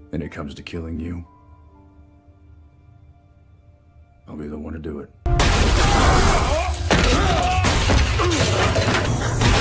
and it comes to killing you, I'll be the one to do it.